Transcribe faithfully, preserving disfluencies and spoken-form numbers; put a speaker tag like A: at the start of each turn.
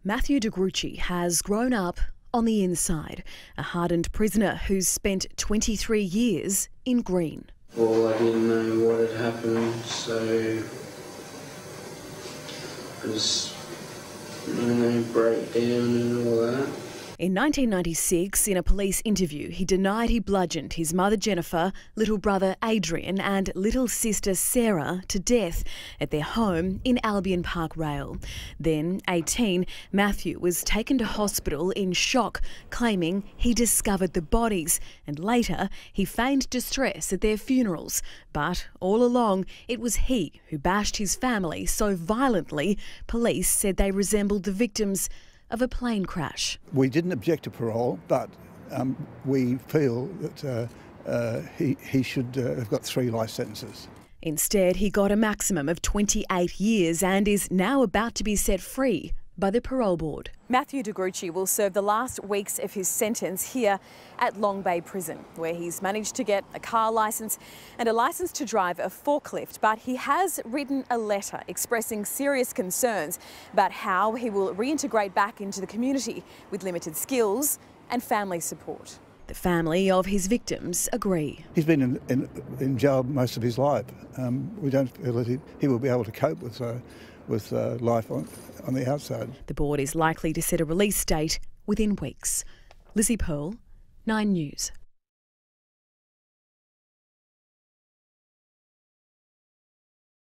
A: Matthew De Gruchy has grown up on the inside, a hardened prisoner who's spent twenty-three years in green.
B: Well, I didn't know what had happened, so I just, you know, broke down and all that.
A: In nineteen ninety-six, in a police interview, he denied he bludgeoned his mother Jennifer, little brother Adrian and little sister Sarah to death at their home in Albion Park Rail. Then, eighteen, Matthew was taken to hospital in shock, claiming he discovered the bodies, and later he feigned distress at their funerals. But all along, it was he who bashed his family so violently, police said they resembled the victims of a plane crash.
C: We didn't object to parole, but um, we feel that uh, uh, he, he should uh, have got three life sentences.
A: Instead, he got a maximum of twenty-eight years and is now about to be set free by the parole board. Matthew De Gruchy will serve the last weeks of his sentence here at Long Bay Prison, where he's managed to get a car licence and a licence to drive a forklift. But he has written a letter expressing serious concerns about how he will reintegrate back into the community with limited skills and family support. The family of his victims agree.
C: He's been in, in, in jail most of his life. Um, we don't feel that he, he will be able to cope with uh, with uh, life on, on the outside.
A: The board is likely to set a release date within weeks. Lizzie Pearl, Nine News.